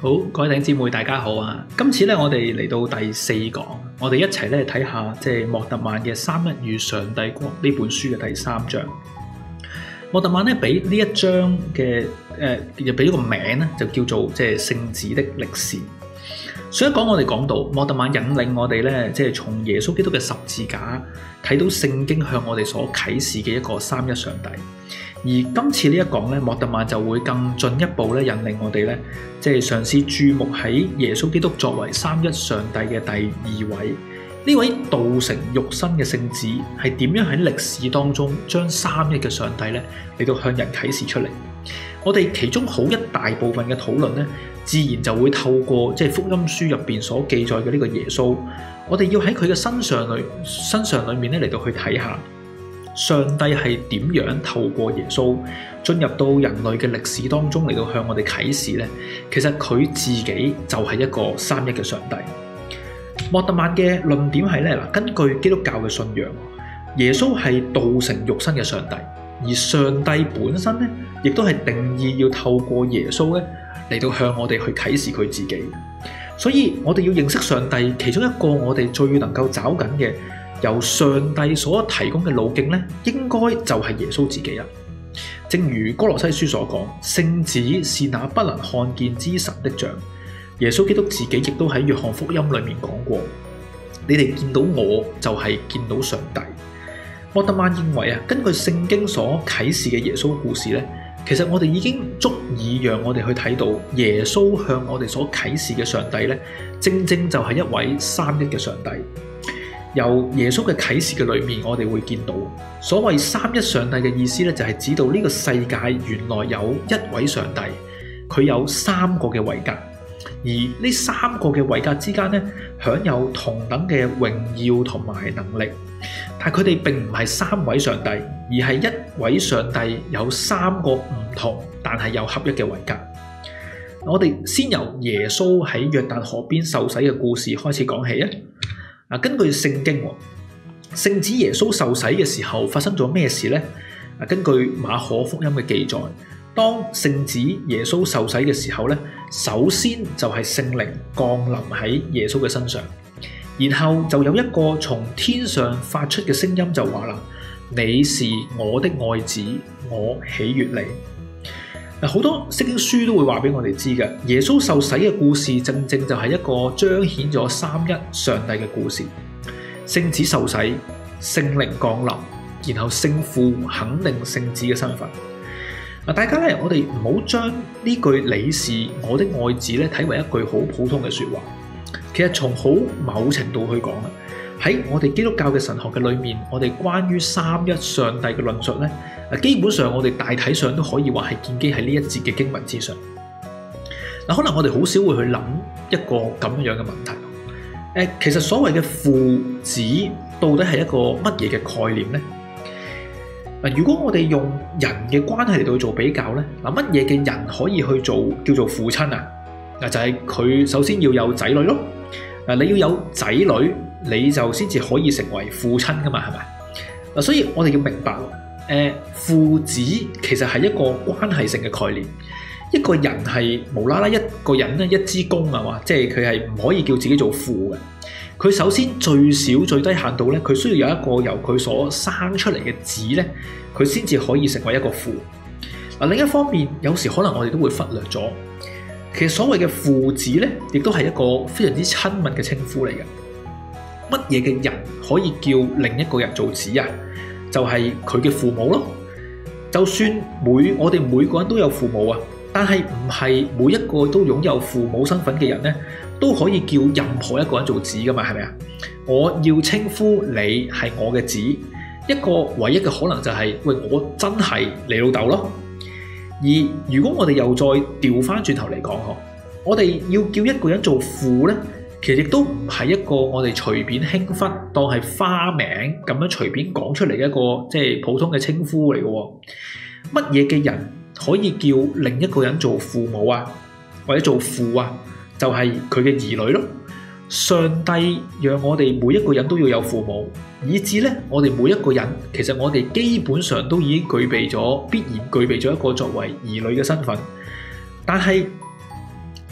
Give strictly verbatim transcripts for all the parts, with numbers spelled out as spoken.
好，各位弟兄姊妹，大家好啊！今次咧，我哋嚟到第四講，我哋一齊咧睇下即係莫特曼嘅《三一與上帝國》呢本書嘅第三章。莫特曼咧俾呢一章嘅誒，又俾咗個名咧，就叫做即係聖子的歷史。上一講我哋講到莫特曼引領我哋咧，即係從耶穌基督嘅十字架睇到聖經向我哋所啟示嘅一個三一上帝。而今次呢一講咧，莫特曼就會更進一步咧引領我哋咧，即係嘗試注目喺耶穌基督作為三一上帝嘅第二位，呢位道成肉身嘅聖子係點樣喺歷史當中將三一嘅上帝咧嚟到向人啟示出嚟。我哋其中好一大部分嘅討論咧，自然就會透過即係福音書入邊所記載嘅呢個耶穌，我哋要喺佢嘅身上裏身上裏面咧嚟到去睇下。上帝係點樣透過耶穌進入到人類嘅歷史當中嚟到向我哋啟示呢？其實佢自己就係一個三一嘅上帝。莫特曼嘅論點係咧，嗱，根據基督教嘅信仰，耶穌係道成肉身嘅上帝，而上帝本身咧，亦都係定義要透過耶穌咧嚟到向我哋去啟示佢自己。所以我哋要認識上帝，其中一個我哋最能夠找緊嘅，由上帝所提供嘅路徑咧，應該就係耶穌自己啦。正如哥羅西書所講，聖子是那不能看見之神的像。耶穌基督自己亦都喺約翰福音裏面講過：你哋見到我就係見到上帝。莫特曼認為啊，根據聖經所啟示嘅耶穌故事咧，其實我哋已經足以讓我哋去睇到耶穌向我哋所啟示嘅上帝咧，正正就係一位三一嘅上帝。由耶穌嘅啟示嘅裏面，我哋會見到所謂三一上帝嘅意思咧，就係指到呢個世界原來有一位上帝，佢有三個嘅位格，而呢三個嘅位格之間咧，享有同等嘅榮耀同埋能力，但係佢哋並唔係三位上帝，而係一位上帝有三個唔同但係又合一嘅位格。我哋先由耶穌喺約旦河邊受洗嘅故事開始講起啊！根據聖經，聖子耶穌受洗嘅時候發生咗咩事呢？根據馬可福音嘅記載，當聖子耶穌受洗嘅時候咧，首先就係聖靈降臨喺耶穌嘅身上，然後就有一個從天上發出嘅聲音就話啦：你是我的愛子，我喜悅你。好多聖經書都會話俾我哋知嘅，耶穌受洗嘅故事正正就係一個彰顯咗三一上帝嘅故事。聖子受洗，聖靈降臨，然後聖父肯定聖子嘅身份。大家咧，我哋唔好將呢句你是我的愛子咧睇為一句好普通嘅說話。其實從好某程度去講啊，喺我哋基督教嘅神學嘅裏面，我哋關於三一上帝嘅論述咧，基本上我哋大體上都可以話係建基喺呢一節嘅經文之上。嗱，可能我哋好少會去諗一個咁樣嘅問題。誒，其實所謂嘅父子到底係一個乜嘢嘅概念呢？嗱，如果我哋用人嘅關係嚟到做比較咧，嗱，乜嘢嘅人可以去做叫做父親啊？嗱，就係佢首先要有仔女咯。嗱，你要有仔女，你就先至可以成為父親噶嘛，係咪？嗱，所以我哋要明白。誒，父子其實係一個關係性嘅概念。一個人係無啦啦一個人咧，一支公啊嘛，即係佢係唔可以叫自己做父嘅。佢首先最少最低限度咧，佢需要有一個由佢所生出嚟嘅子咧，佢先至可以成為一個父。嗱，另一方面，有時可能我哋都會忽略咗，其實所謂嘅父子咧，亦都係一個非常之親密嘅稱呼嚟嘅。乜嘢嘅人可以叫另一個人做子啊？就係佢嘅父母咯。就算每我哋每個人都有父母啊，但係唔係每一個都擁有父母身份嘅人咧，都可以叫任何一個人做子噶嘛？係咪啊？我要稱呼你係我嘅子，一個唯一嘅可能就係，喂，我真係你老豆咯。而如果我哋又再調翻轉頭嚟講，嗬，我哋要叫一個人做父咧，其實亦都唔係一個我哋隨便輕忽當係花名咁樣隨便講出嚟嘅一個即係普通嘅稱呼嚟嘅。乜嘢嘅人可以叫另一個人做父母啊，或者做父啊？就係佢嘅兒女咯。上帝讓我哋每一個人都要有父母，以至咧我哋每一個人其實我哋基本上都已經具備咗必然具備咗一個作為兒女嘅身份。但係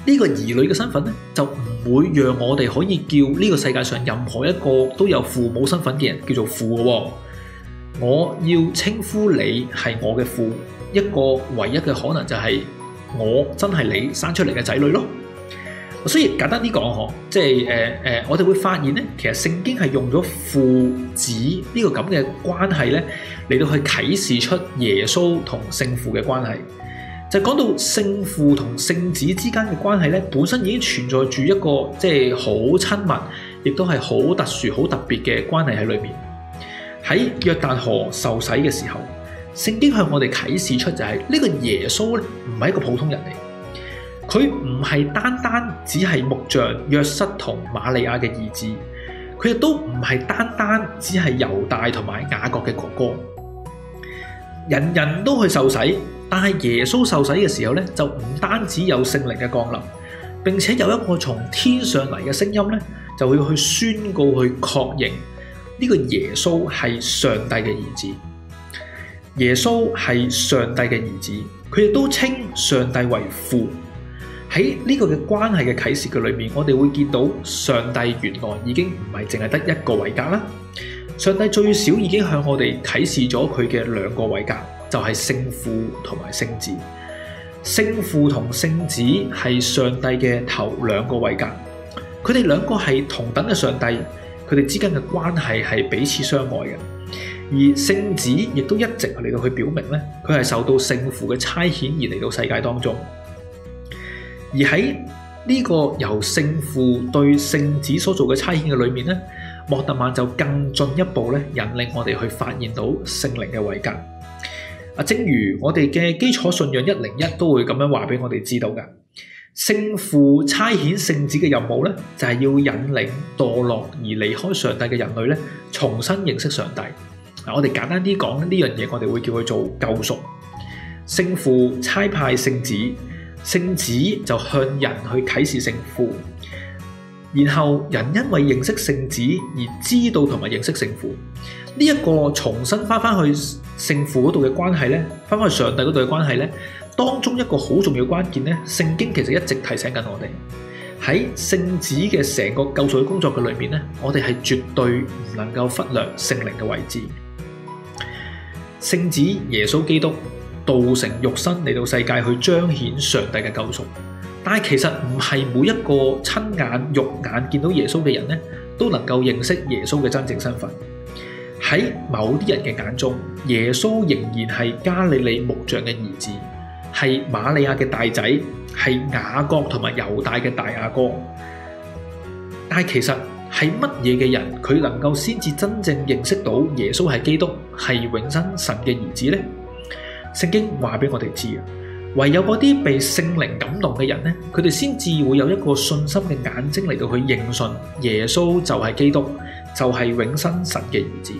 呢個兒女嘅身份咧，就唔會讓我哋可以叫呢個世界上任何一個都有父母身份嘅人叫做父嘅喎。我要稱呼你係我嘅父，一個唯一嘅可能就係我真係你生出嚟嘅仔女咯。所以簡單啲講嗬，即係誒誒，我哋會發現咧，其實聖經係用咗父子呢個咁嘅關係咧，嚟到去啟示出耶穌同聖父嘅關係。就講到聖父同聖子之間嘅關係咧，本身已經存在住一個即係好親密，亦都係好特殊、好特別嘅關係喺裏面。喺約旦河受洗嘅時候，聖經向我哋啟示出就係呢個耶穌咧，唔係一個普通人嚟，佢唔係單單只係木匠約瑟同瑪利亞嘅兒子，佢亦都唔係單單只係猶大同埋雅各嘅哥哥。人人都去受洗。但係耶穌受洗嘅時候咧，就唔單止有聖靈嘅降臨，並且有一個從天上嚟嘅聲音咧，就會去宣告、去確認呢個耶穌係上帝嘅兒子。耶穌係上帝嘅兒子，佢亦都稱上帝為父。喺呢個嘅關係嘅啟示嘅裏面，我哋會見到上帝原來已經唔係淨係得一個位格啦。上帝最少已經向我哋啟示咗佢嘅兩個位格。就係聖父同埋聖子，聖父同聖子係上帝嘅頭兩個位格，佢哋兩個係同等嘅上帝，佢哋之間嘅關係係彼此相愛嘅。而聖子亦都一直嚟到去表明咧，佢係受到聖父嘅差遣而嚟到世界當中。而喺呢個由聖父對聖子所做嘅差遣嘅裏面咧，莫特曼就更進一步咧，引領我哋去發現到聖靈嘅位格。啊，正如我哋嘅基礎信仰一零一都會咁樣話俾我哋知道㗎，聖父差遣聖子嘅任務咧，就係要引領墮落而離開上帝嘅人類咧，重新認識上帝。嗱，我哋簡單啲講呢樣嘢，我哋會叫佢做救贖。聖父差派聖子，聖子就向人去啟示聖父，然後人因為認識聖子而知道同埋認識聖父。呢一個重新翻翻去聖父嗰度嘅關係咧，翻翻去上帝嗰度嘅關係咧，當中一個好重要關鍵咧，聖經其實一直提醒緊我哋喺聖子嘅成個救贖嘅工作嘅裏面咧，我哋係絕對唔能夠忽略聖靈嘅位置。聖子耶穌基督道成肉身嚟到世界去彰顯上帝嘅救贖，但係其實唔係每一個親眼肉眼見到耶穌嘅人咧，都能夠認識耶穌嘅真正身份。喺某啲人嘅眼中，耶穌仍然係加利利木匠嘅兒子，係瑪利亞嘅大仔，係雅各同埋猶大嘅大阿哥。但係其實係乜嘢嘅人，佢能夠先至真正認識到耶穌係基督，係永生神嘅兒子呢？聖經話俾我哋知啊，唯有嗰啲被聖靈感動嘅人呢，佢哋先至會有一個信心嘅眼睛嚟到去認信耶穌就係基督，就係永生神嘅兒子。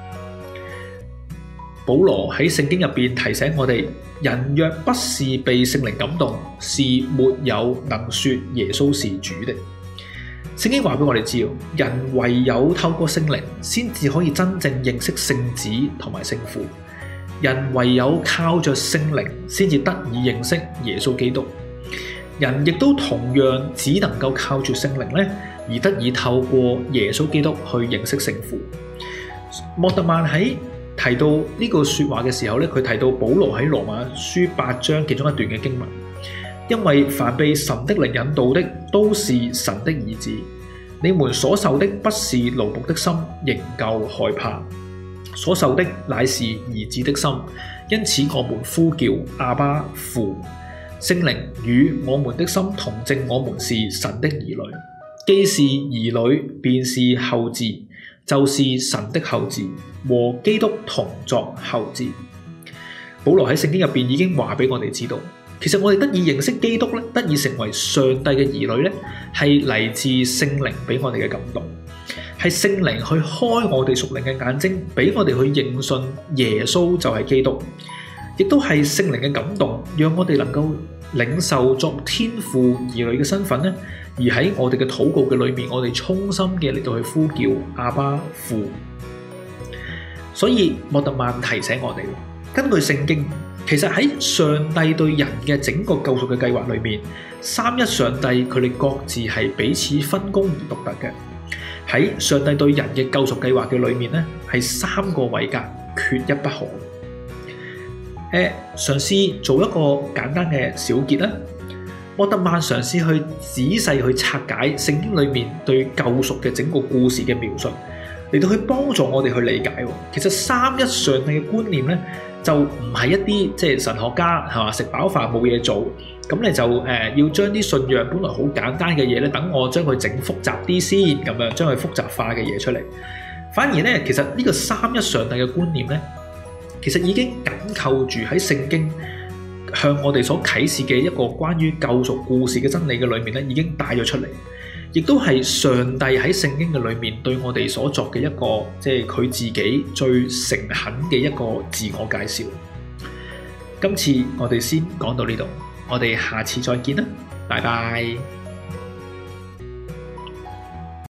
保羅喺聖經入邊提醒我哋，人若不是被聖靈感動，是沒有能說耶穌是主的。聖經話俾我哋知，人唯有透過聖靈，先至可以真正認識聖子同埋聖父。人唯有靠着聖靈，先至得以認識耶穌基督。人亦都同樣只能夠靠住聖靈咧，而得以透過耶穌基督去認識聖父。莫特曼喺提到呢個說話嘅時候咧，佢提到保羅喺羅馬書八章其中一段嘅經文，因為凡被神的靈引導的，都是神的兒子。你們所受的不是奴僕的心，仍舊害怕，所受的乃是兒子的心。因此我們呼叫阿爸父。聖靈與我們的心同證，我們是神的兒女。既是兒女，便是後嗣，就是神的後嗣，和基督同作後嗣。保羅喺聖經入邊已經話俾我哋知道，其實我哋得以認識基督咧，得以成為上帝嘅兒女咧，係嚟自聖靈俾我哋嘅感動，係聖靈去開我哋屬靈嘅眼睛，俾我哋去認信耶穌就係基督，亦都係聖靈嘅感動，讓我哋能夠領受作天父兒女嘅身份咧。而喺我哋嘅禱告嘅裏面，我哋衷心嘅嚟到去呼叫阿爸父。所以莫特曼提醒我哋， 根據聖經，其實喺上帝對人嘅整個救贖嘅計劃裏面，三一上帝佢哋各自係彼此分工而獨特嘅。喺上帝對人嘅救贖計劃嘅裏面咧，係三個位格，缺一不可。誒，嘗試做一個簡單嘅小結啦。莫特曼嘗試去仔細去拆解聖經裏面對救贖嘅整個故事嘅描述，嚟到去幫助我哋去理解。其實三一上帝嘅觀念咧，就唔係一啲即係神學家係嘛，食飽飯冇嘢做，咁你就誒、呃、要將啲信仰本來好簡單嘅嘢咧，等我將佢整複雜啲先，咁樣將佢複雜化嘅嘢出嚟。反而咧，其實呢個三一上帝嘅觀念咧，其實已經緊扣住喺聖經向我哋所啟示嘅一個關於救贖故事嘅真理嘅裏面咧，已經帶咗出嚟，亦都係上帝喺聖經嘅裏面對我哋所作嘅一個，即係佢自己最誠懇嘅一個自我介紹。今次我哋先講到呢度，我哋下次再見啦，拜拜。